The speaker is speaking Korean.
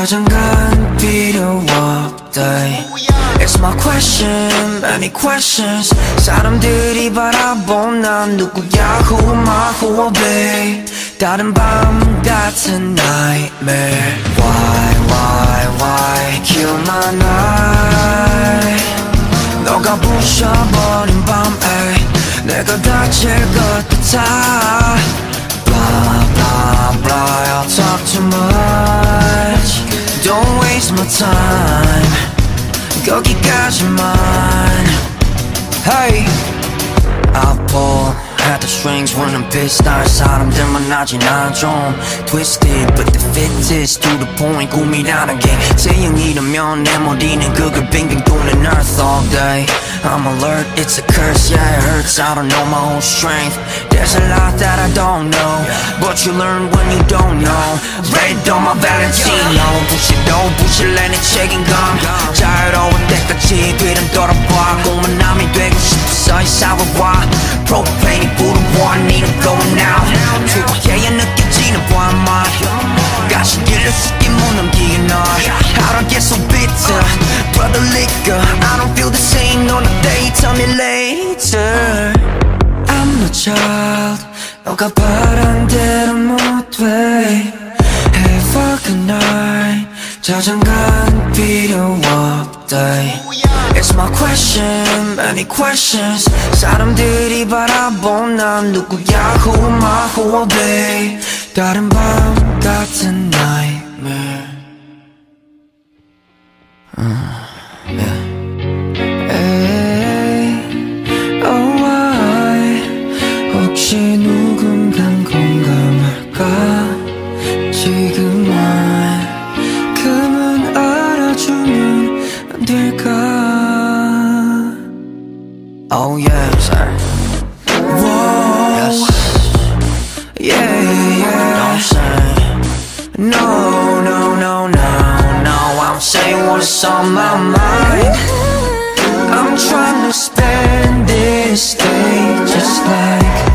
자장간 필요 없대. It's my question, many questions. 사람들이 바라본 난 누구야, who am I, who will be. 다른 밤 같은 nightmare. Why kill my night. 너가 부셔버린 밤에 내가 다칠 것 같아. Blah blah, I'll talk too much. Don't waste my time. 거기까지만. Hey, I'll pull at the strings when I'm pissed. 날 사람들만 나지 난 좀 twisted, but the fittest to the point. 꿈이라는 게 태양이라면 내 머리는 그걸 빙빙 도는 earth all day. I'm alert, it's a curse, yeah it hurts. I don't know my own strength. There's a lot that I don't know, but you learn when you don't know. Red on my Valentino, 부실래 내 책임감. 자유로운 때까지 뒤는 돌아봐. 꿈은 남이 되고 싶어서 이사와 Propane 불어와 I need it going now. 투박해야 느껴지는 밤만 가시길래 쉽게 못 넘기게 널. How to get so bitter, brother liquor. I don't feel the same on a day, tell me later. I'm no child, 너가 바란 대로 못돼. Have a good night, 자장간 필요 없대. It's my question, many questions. 사람들이 바라본 난 누구야, who am I, who will be. 다른 밤 같은 nightmare. 혹시 누군간 공감할까? 지금만큼은 알아주면 안 될까? Oh yeah, sir. Whoa, yes. Yeah. Don't say no. I'm saying what's on my mind. I'm trying to spend this day just like